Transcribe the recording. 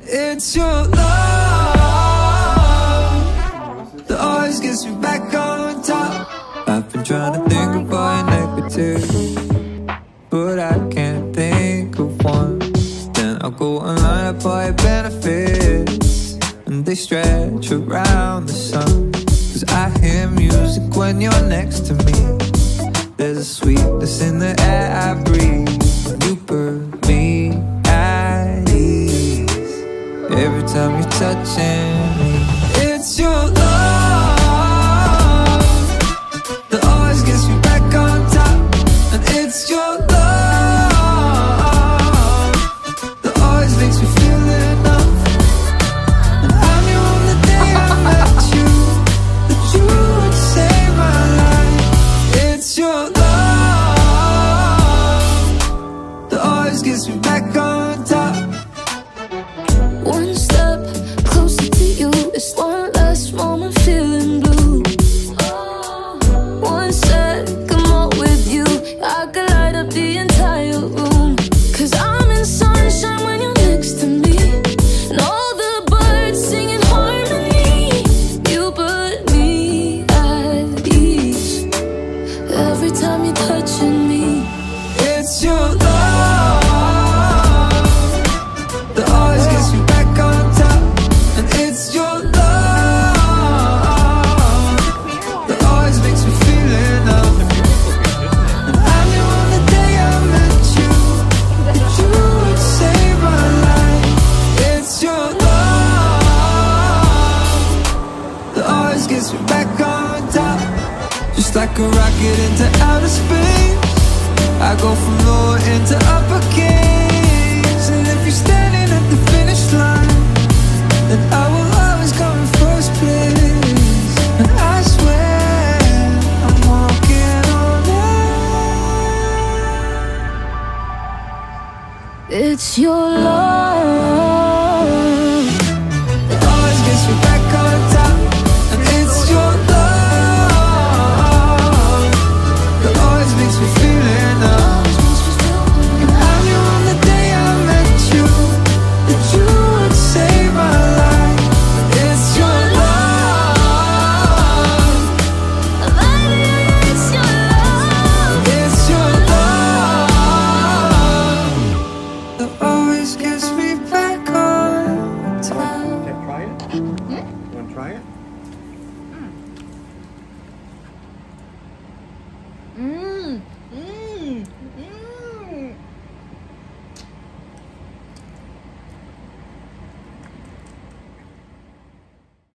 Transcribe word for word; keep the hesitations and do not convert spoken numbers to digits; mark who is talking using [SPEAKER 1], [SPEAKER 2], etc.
[SPEAKER 1] It's your love that always gets me back on top. I've been trying to think of all negative, but I can't think of one. Then I'll go online and buy benefits, and they stretch around the sun. Cause I hear music when you're next to me. There's a sweetness in the air I breathe. You put me at ease every time you're touching me. It's your love that always gets me back on top. And it's your love that always makes me feel enough. And I knew on the day I met you that you would save my life. It's your love that always gets me back on top.
[SPEAKER 2] One step closer to you is one less moment feeling blue. One second more with you, I could light up the entire room. Cause I'm in sunshine when you're next to me, and all the birds sing in harmony. You put me at ease every time you're touching me.
[SPEAKER 1] It's your love that always gets me back on top. And it's your love that always makes me feel enough. And I knew on the day I met you that you would save my life. It's your love that always gets me back on top. Just like a rocket into outer space, I go from lower into upper gear.